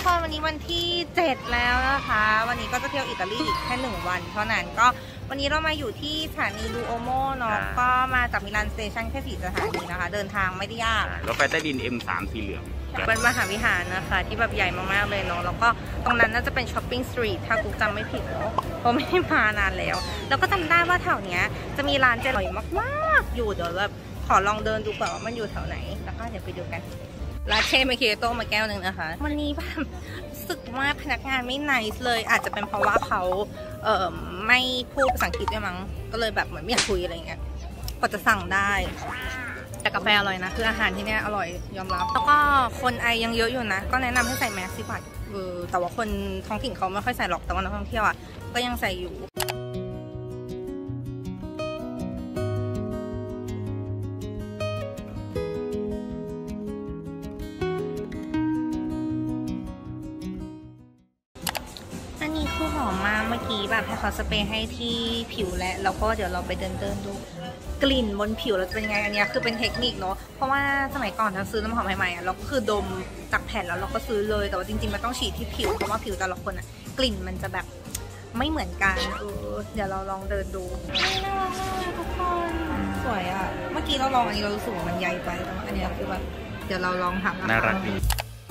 คนวันนี้วันที่7แล้วนะคะวันนี้ก็จะเที่ยวอิตาลีอีกแค่1วันเท่านั้นก็วันนี้เรามาอยู่ที่สถานีดูโอโมเนาะก็มาจากมิลานสเตชันแค่4สถานีนะคะเดินทางไม่ได้ยากรถไฟใต้ดิน M3 สีเหลืองเป็นมหาวิหารนะคะที่แบบใหญ่มากๆเลยเนาะแล้วก็ตรงนั้นน่าจะเป็นช้อปปิ้งสตรีทถ้ากูจำไม่ผิดเนาะเพราะไม่ได้มานานแล้วแล้วก็จำได้ว่าแถวเนี้ยจะมีร้านเจอร่อยมากๆอยู่เดี๋ยวแบบขอลองเดินดูก่อนว่ามันอยู่แถวไหนแล้วก็เดี๋ยวไปดูกันลาเช่เมคิโต้มาแก้วหนึ่งนะคะวันนี้แบบรู้สึกว่าพนักงานไม่ไนส์เลยอาจจะเป็นเพราะว่าเขาไม่พูดภาษาอังกฤษด้วยมั้งก็เลยแบบเหมือนไม่อยากคุยอะไรเงี้ยก็จะสั่งได้แต่กาแฟอร่อยนะคืออาหารที่นี่อร่อยยอมรับแล้วก็คนไอยังเยอะอยู่นะก็แนะนำให้ใส่แมสก์สิแต่ว่าคนท้องถิ่นเขาไม่ค่อยใส่หรอกแต่ว่านักท่องเที่ยวอ่ะก็ยังใส่อยู่อันนี้คือหอมมากเมื่อกี้แบบให้เขาสเปรย์ให้ที่ผิวแล้วก็เดี๋ยวเราไปเดินดูกลิ่นบนผิวเราจะเป็นไงอันนี้คือเป็นเทคนิคเนาะเพราะว่าสมัยก่อนเราซื้อน้ำหอมใหม่ๆเราก็คือดมจากแผ่นแล้วเราก็ซื้อเลยแต่ว่าจริงๆมันต้องฉีดที่ผิวเพราะว่าผิวแต่ละคนอะกลิ่นมันจะแบบไม่เหมือนกันเดี๋ยวเราลองเดินดูน่ารักมากทุกคนสวยอะเมื่อกี้เราลองอันนี้เรารู้สึกว่ามันใหญ่ไปแต่ว่าอันนี้คือแบบเดี๋ยวเราลองทำน่ารักดี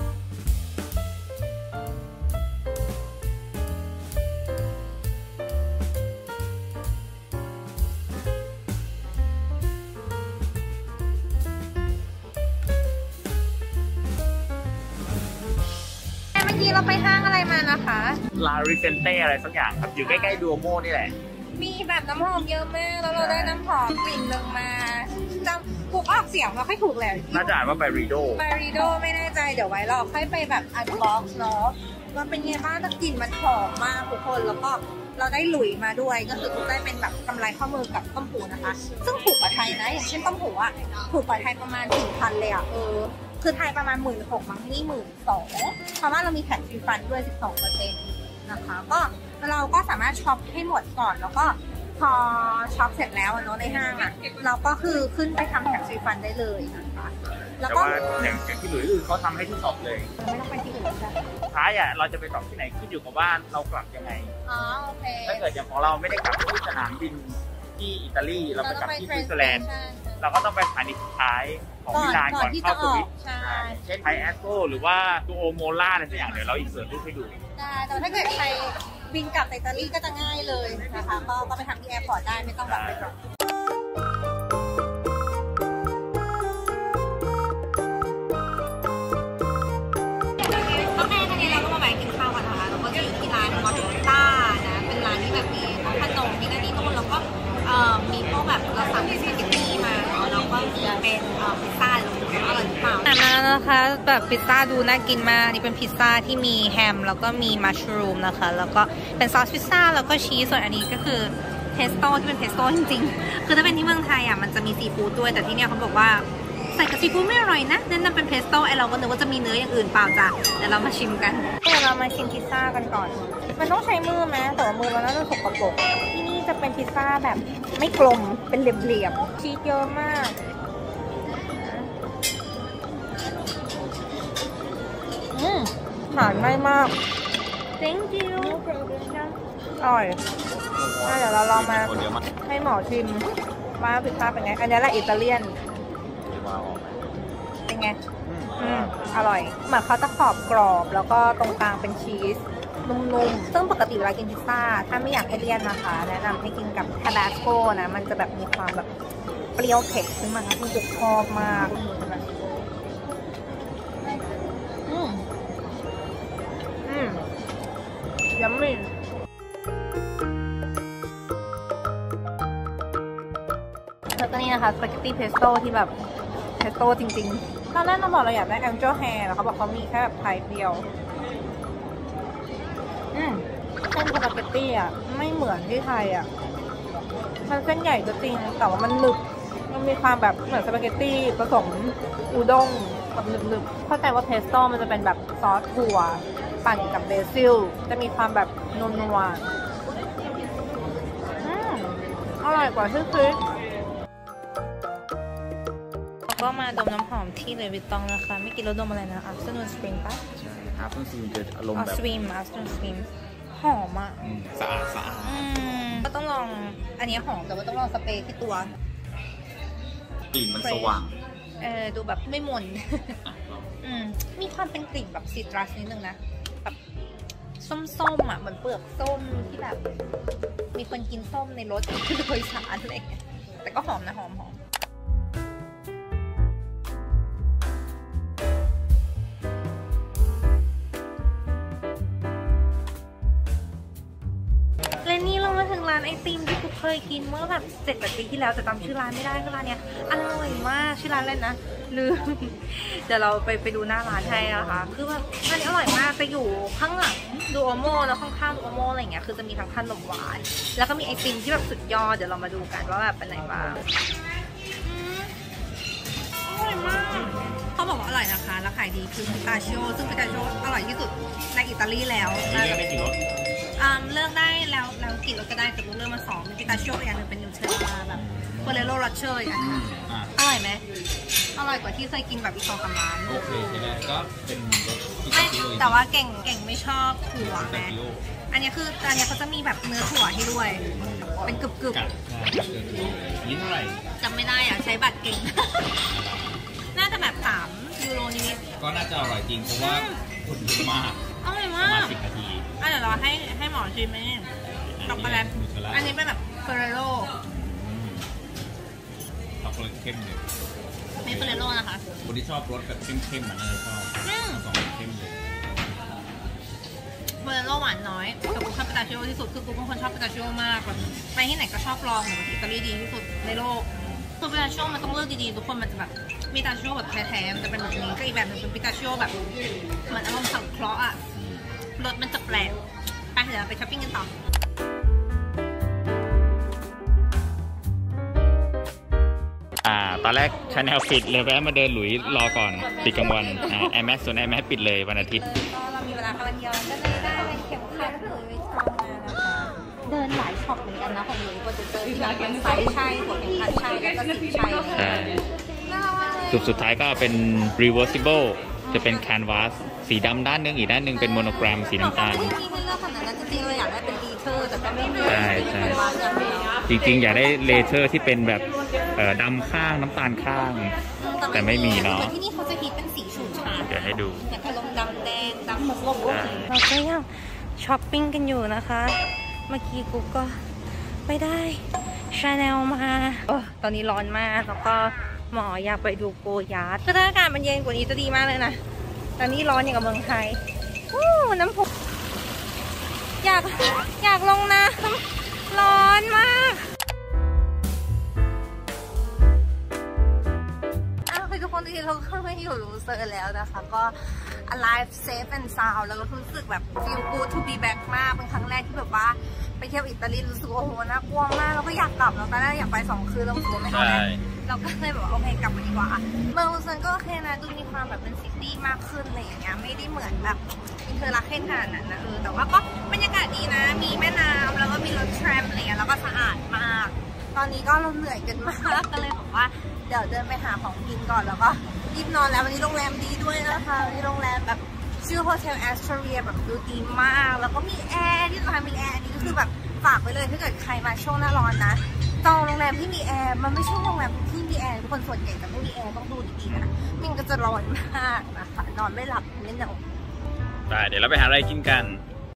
เราไปห้างอะไรมานะคะลาริเซนเต้อะไรสักอย่างครับอยู่ใกล้ๆดูโอโมนี่แหละมีแบบน้ำหอมเยอะมากแล้วเราได้น้ำหอมกลิ่นหนึ่งมาจำถูกออกเสียงเราค่อยถูกแหละน่าจะอ่านว่าไบริโดไม่แน่ใจเดี๋ยวไว้เราค่อยไปแบบอันบ็อกซ์เนาะว่าเป็นไงบ้างแต่กลิ่นมันหอมมากทุกคนแล้วก็เราได้หลุยมาด้วยก็คือได้เป็นแบบกำไรข้อมือกับต้มหูนะคะซึ่งถูกกว่าไทยนะอย่างเช่นต้มหูอ่ะถูกกว่าไทยประมาณ 4,000 เลยอ่ะคือไทยประมาณ 16,000 มั้งนี่ 12,000 เพราะว่าเรามีแท็กฟรีฟันด้วย 12% นะคะก็เราก็สามารถช็อปให้หมดก่อนแล้วก็พอช็อปเสร็จแล้วเนาะในห้างอ่ะเราก็คือขึ้นไปทำแท็กฟรีฟันได้เลยนะคะแล้วก็อย่างที่หลุยส์เขาทำให้ที่ช็อปเลยไม่ต้องไปที่อื่นใช่ท้ายอ่ะเราจะไปช็อปที่ไหนขึ้นอยู่กับว่าเรากลับยังไงโอเคถ้าเกิดอย่างของเราไม่ได้กลับที่สนามบินที่อิตาลีเราไปกลับที่สวิตเซอร์แลนด์เราก็ต้องไปสถานีสุดท้ายของมิลานก่อนเข้าสวิตเช่นไทแอสโซหรือว่าตัวโอโมล่าอะไรสักอย่างเดี๋ยวเราอินเสิร์ตรูปให้ดูได้แต่ถ้าเกิดใครบินกลับอิตาลีก็จะง่ายเลยนะคะก็ไปทำที่แอร์พอร์ตได้ไม่ต้องแบบไปรอโอเคตอนนี้เราก็มาแวะกินข้าวกันนะคะแล้วก็จะอยู่ที่ร้านมอตต้านะเป็นร้านที่แบบมีขนมที่นั่นนี่นู่นแล้วก็มีพวกแบบเราสั่งสปาเกตตี้มาแล้วก็มีเป็นพิซซ่าหรืออร่อยหรือเปล่ามานะคะแบบพิซซ่าดูน่ากินมากนี่เป็นพิซซ่าที่มีแฮมแล้วก็มีมัชรูมนะคะแล้วก็เป็นซอสพิซซ่าแล้วก็ชีสส่วนอันนี้ก็คือเพสโต้ที่เป็นเพสโต้จริงๆคือถ้าเป็นที่เมืองไทยอ่ะมันจะมีซีฟู้ดด้วยแต่ที่เนี่ยเขาบอกว่าใส่กับซีฟู้ดไม่อร่อยนะแนะนำเป็นเพสโต้ไอเราก็นึกว่าจะมีเนื้ออย่างอื่นเปล่าจ้ะเดี๋ยวเรามาชิมกันเดี๋ยวเรามาชิมพิซซ่ากันก่อนมันต้องใช้มือไหมแต่มือมันน่าจะสกปรกที่นี่จะเป็นพิซซ่าแบบไม่กลมเป็นเหลี่ยมๆชีสเยอะมากหวานไม่มาก thank you อร่อยเดี๋ยวเราลองมาให้หมอชิมว่าพิซซ่าเป็นไงอันนี้แหละอิตาเลียนเป็นไงอร่อยเหมือนเขาจะขอบกรอบแล้วก็ตรงกลางเป็นชีสนุ่มๆซึ่งปกติเวลากินพิซซ่าถ้าไม่อยากให้เลี่ยนนะคะแนะนำให้กินกับทาบาสโกนะมันจะแบบมีความแบบเปรี้ยวเผ็ดขึ้นมาที่จุกชอบมากยัมมี่แล้วก็นี่นะคะสปาเกตตี้เพสโต้ที่แบบเพสโต้จริงๆตอนแรกเราบอกเราอยากได้แองเจิลแฮร์แล้วเขาบอกเขามีแค่แบบไทยเดียวเส้นสปาเกตตี้อ่ะไม่เหมือนที่ไทยอ่ะมันเส้นใหญ่ก็จริงแต่ว่ามันหนึบมันมีความแบบเหมือนสปาเกตตี้ผสมอูด้งแบบหนึบๆเข้าใจว่าเพสโต้มันจะเป็นแบบซอสถั่วปั่นกับเบซิลจะมีความแบบนัวๆอร่อยกว่าที่คิดแล้วก็มาดมน้ำหอมที่เลวิตตองนะคะไม่กินแล้วดมอะไรนะAfternoon Spring ปะ afternoon swim จะอารมณ์แบบ swim afternoon swim หอมอ่ะสะอาดก็ต้องลองอันนี้หอมแต่ว่าต้องลองสเปรย์ที่ตัวกลิ่นมันสว่างดูแบบไม่มนมีความเป็นกลิ่นแบบซิตรัสนิดนึงนะแบบส้มๆอ่ะเหมือนเปลือกส้มที่แบบมีคนกินส้มในรถโดยสารอะไรแต่ก็หอมนะหอมและนี่เรามาถึงร้านไอติมที่กูเคยกินเมื่อแบบ7-8 ปีที่แล้วแต่จำชื่อร้านไม่ได้คือร้านเนี้ยอร่อยมากชื่อร้านอะไรนะลืมเดี๋ยวเราไปดูหน้าร้านให้นะคะคือแบบร้านนี้อร่อยมากจะอยู่ข้างหลังดูโอโมแล้วข้างๆดูโอโมอะไรอย่างเงี้ยคือจะมีทั้งขนมหวานแล้วก็มีไอติมที่แบบสุดยอดเดี๋ยวเรามาดูกันว่าแบบเป็นไหนบ้างอร่อยมากเขาบอกว่าอร่อยนะคะแล้วขายดีคือพิตาชิโอซึ่งพิตาชิโออร่อยที่สุดในอิตาลีแล้วเลือกได้กี่รสเลือกได้แล้วกี่รสก็ได้แต่เลือกมา2เป็นพิตาชิโออีกอันนึงเป็นนิวเทลล่าแบบโคเรโรรัชเชอร์อีกอันอร่อยไหมอร่อยกว่าที่เคยกินแบบอีก2-3 ร้านโอเคใช่ไหมก็เป็นรสแต่ว่าเก่งไม่ชอบถั่วนะอันนี้คืออันนี้เขาจะมีแบบเนื้อถั่วให้ด้วยเป็นกรึบนี่เท่าไหร่จำไม่ได้อ่ะใช้บัตรเก่งน่าจะแบบ3 ยูโรนิดก็น่าจะอร่อยจริงเพราะว่าคนเยอะมากอร่อยมาก 10 นาทีเดี๋ยวเราให้หมอชิมไหมช็อกโกแลตอันนี้เป็นแบบเฟรโร่ช็อกโกแลตเข้มเลยไม่เฟรโร่นะคะคนที่ชอบรสแบบเข้มๆมันน่าจะชอบ2เข้มเลยเฟรโร่หวานน้อยแต่กูชอบพิตาชิโอที่สุดคือกูเป็นคนชอบพิตาชิโอมากแบบไปที่ไหนก็ชอบลองเหมือนอิตาลีดีที่สุดในโลกคือพิตาชิโอมันต้องเลือกดีๆทุกคนมันจะแบบมีพิตาชิโอแบบแท้ๆจะเป็นแบบนี้ก็อีกแบบนึงเป็นพิตาชิโอแบบเหมือนอารมณ์สังเคราะห์อ่ะรสมันจะแปลกไปเดี๋ยวเราไปช้อปปิ้งกันต่อตอนแรกชาแนลปิดเลยแวะมาเดินหลุยรอก่อนปิดกลางวันแอร์แม็กซ์ส่วนแอร์แม็กซ์ปิดเลยวันอาทิตย์ก็เรามีเวลาแค่วันเดียวก็เลยได้เข็มขัดหลุยส์วิตตองมานะคะเดินหลายช็อปเหมือนกันนะของหลุยส์ก็จะเจอที่ร้านไซส์ใช่หัวเข็มขัดใช่แล้วก็สีใช่สุดท้ายก็เป็น reversible จะเป็น canvas สีดำด้านนึงอีกด้านนึงเป็นโมโนแกรมสีน้ำตาลมีให้เลือกขนาดนั้นจริงๆเราอยากได้เป็นดีเทอร์แต่ก็ไม่มีใช่จริงๆอยากได้เลเซอร์ที่เป็นแบบดำข้างน้ำตาลข้างแต่ไม่มีเนาะที่นี่เขาจะฮิตเป็นสีฉูดฉาดเดี๋ยวให้ดูแต่อารมณ์ดำแดงดำเราก็ยังช้อปปิ้งกันอยู่นะคะเมื่อกี้กูก็ไปได้ชาแนลมาตอนนี้ร้อนมากแล้วก็หมออยากไปดูโกยาร์ดถ้าอากาศมันเย็นกว่านี้จะดีมากเลยนะตอนนี้ร้อนอย่างกับเมืองไทยน้ำพุอยากลงน้ำร้อนมากทุกคนที่เราก็ไม่อยู่รูเซอร์แล้วนะคะก็ alive safe and sound แล้วก็รู้สึกแบบ feel good to be back มากเป็นครั้งแรกที่แบบว่าไปเที่ยวอิตาลีรู้สึกว่าโอ้โหน่ากลัวมากแล้วก็อยากกลับแล้วตอนแรกอยากไป2 คืนแล้วไม่เอาแล้วเราก็เลยแบบโอเคกลับมาดีกว่าเมืองลูเซอร์ก็โอเคนะดูมีความแบบเป็นซิตี้มากขึ้นอะไรอย่างเงี้ยไม่ได้เหมือนแบบอินเทอร์ลาเคนขนาดนั้นนะแต่ว่าก็บรรยากาศดีนะมีแม่น้ำแล้วก็มีรถแทรมอะไรเงี้ยแล้วก็สะอาดมากตอนนี้ก็เราเหนื่อยกันมากก็เลยบอกว่าเดี๋ยวเดินไปหาของกินก่อนแล้วก็รีบนอนแล้ววันนี้โรงแรมดีด้วยนะคะวันนี้โรงแรมแบบชื่อโฮเทลแอสทรียแบบดูดีมากแล้วก็มีแอร์ที่สำคัญมีแอร์นี่ก็คือแบบฝากไว้เลยถ้าเกิดใครมาช่วงหน้าร้อนนะจองโรงแรมที่มีแอร์มันไม่ใช่โรงแรมที่มีแอร์ทุกคนส่วนใหญ่จะไม่มีแอร์ต้องดูดีๆนะมันก็จะร้อนมากนะคะนอนไม่หลับไม่นอนเดี๋ยวเราไปหาอะไรกินกัน